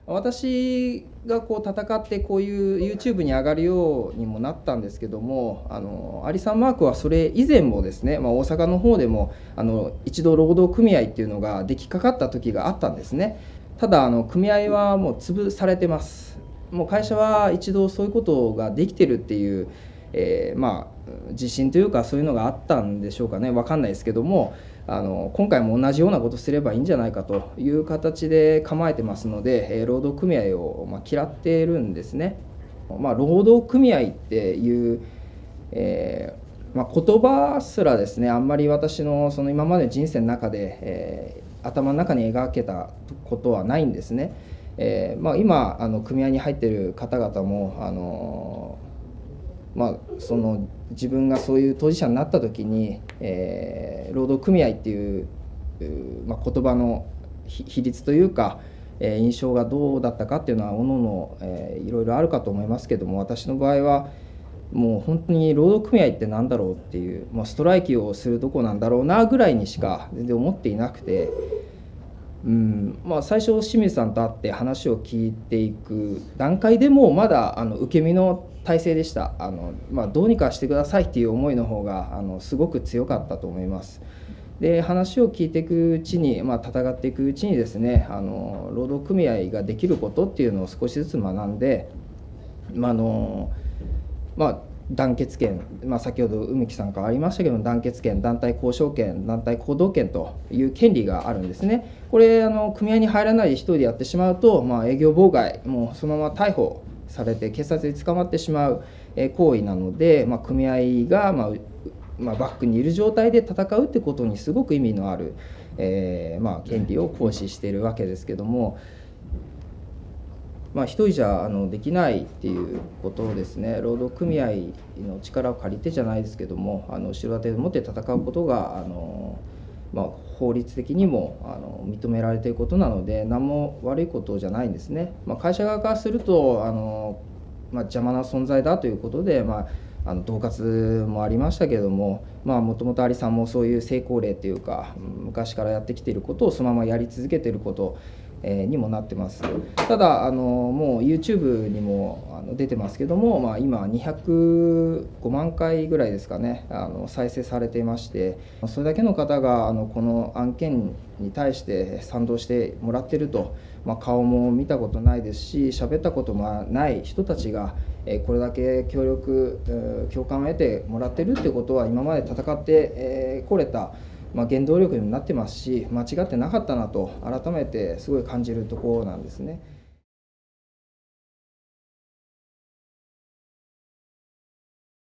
私がこう戦ってこういう YouTube に上がるようにもなったんですけども、アリサンマークはそれ以前もですね、大阪の方でも一度労働組合っていうのができかかった時があったんですね。ただ組合はもう潰されてます。もう会社は一度そういうことができてるっていう、自信というかそういうのがあったんでしょうかね、分かんないですけども、今回も同じようなことすればいいんじゃないかという形で構えてますので、労働組合を嫌っているんですね。労働組合っていう、言葉すらですね、あんまり私のその今までの人生の中で、頭の中に描けたことはないんですね。今組合に入っている方々もその自分がそういう当事者になった時に、労働組合っていう、言葉の比率というか、印象がどうだったかっていうのはおのおの、いろいろあるかと思いますけども、私の場合はもう本当に労働組合って何だろうっていう、ストライキをするとこなんだろうなぐらいにしか全然思っていなくて。最初清水さんと会って話を聞いていく段階でもまだ受け身の体制でした。どうにかしてくださいっていう思いの方がすごく強かったと思います。で話を聞いていくうちに、戦っていくうちにですね、労働組合ができることっていうのを少しずつ学んで、団結権、先ほど梅木さんからありましたけど、団結権、団体交渉権、団体行動権という権利があるんですね。これ組合に入らないで一人でやってしまうと、営業妨害、もうそのまま逮捕されて警察に捕まってしまう行為なので、組合がバックにいる状態で戦うってことにすごく意味のある、権利を行使しているわけですけども。一人じゃできないっていうことをですね、労働組合の力を借りてじゃないですけども、後ろ盾を持って戦うことが法律的にも認められていることなので、何も悪いことじゃないんですね。会社側からすると邪魔な存在だということで、恫喝もありましたけれども、もともとアリさんもそういう成功例というか、昔からやってきていることをそのままやり続けていることにもなってます。ただもう YouTube にも出てますけども、今205万回ぐらいですかね、再生されていまして、それだけの方がこの案件に対して賛同してもらっていると、顔も見たことないですし、喋ったこともない人たちがこれだけ共感を得てもらっているってことは、今まで戦ってこれた原動力にもなってますし、間違ってなかったなと改めてすごい感じるところなんですね。